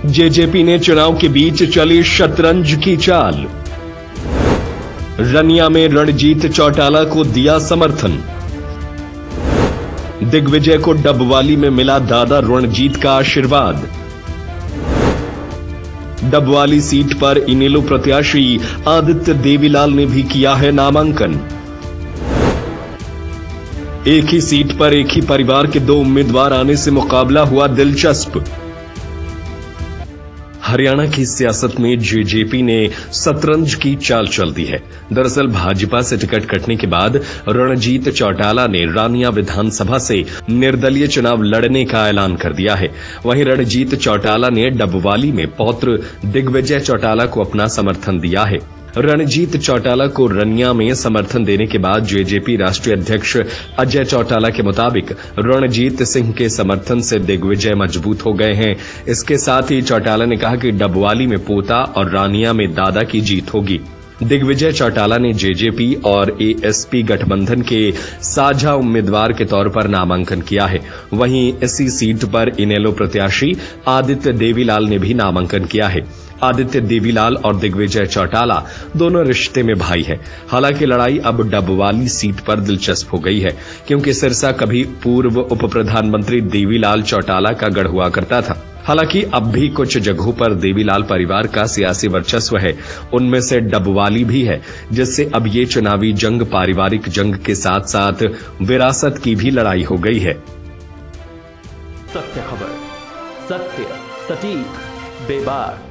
JJP ने चुनाव के बीच चली शतरंज की चाल। रनिया में रणजीत चौटाला को दिया समर्थन। दिग्विजय को डबवाली में मिला दादा रणजीत का आशीर्वाद। डबवाली सीट पर इनेलो प्रत्याशी आदित्य देवीलाल ने भी किया है नामांकन। एक ही सीट पर एक ही परिवार के 2 उम्मीदवार आने से मुकाबला हुआ दिलचस्प। हरियाणा की सियासत में जेजेपी ने शतरंज की चाल चल दी है। दरअसल भाजपा से टिकट कटने के बाद रणजीत चौटाला ने रानिया विधानसभा से निर्दलीय चुनाव लड़ने का ऐलान कर दिया है। वहीं रणजीत चौटाला ने डबवाली में पौत्र दिग्विजय चौटाला को अपना समर्थन दिया है। रणजीत चौटाला को रनिया में समर्थन देने के बाद जेजेपी राष्ट्रीय अध्यक्ष अजय चौटाला के मुताबिक रणजीत सिंह के समर्थन से दिग्विजय मजबूत हो गए हैं। इसके साथ ही चौटाला ने कहा कि डबवाली में पोता और रानिया में दादा की जीत होगी। दिग्विजय चौटाला ने जेजेपी और एएसपी गठबंधन के साझा उम्मीदवार के तौर पर नामांकन किया है। वहीं इसी सीट पर इनेलो प्रत्याशी आदित्य देवीलाल ने भी नामांकन किया है। आदित्य देवीलाल और दिग्विजय चौटाला दोनों रिश्ते में भाई है। हालांकि लड़ाई अब डबवाली सीट पर दिलचस्प हो गई है, क्योंकि सिरसा कभी पूर्व उप प्रधानमंत्री देवीलाल चौटाला का गढ़ हुआ करता था। हालांकि अब भी कुछ जगहों पर देवीलाल परिवार का सियासी वर्चस्व है, उनमें से डबवाली भी है, जिससे अब ये चुनावी जंग पारिवारिक जंग के साथ साथ विरासत की भी लड़ाई हो गई है। सत्य खबर, सत्य, सटीक, बेबाक।